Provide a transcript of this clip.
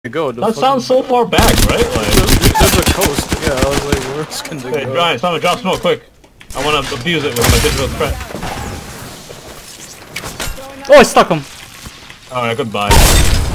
go? That sounds so far back, right? Like, there's a coast. Yeah, I was like, where else can they hey, go? Brian, someone drop smoke quick. I want to abuse it with my digital threat. Oh, I stuck him. Alright, goodbye.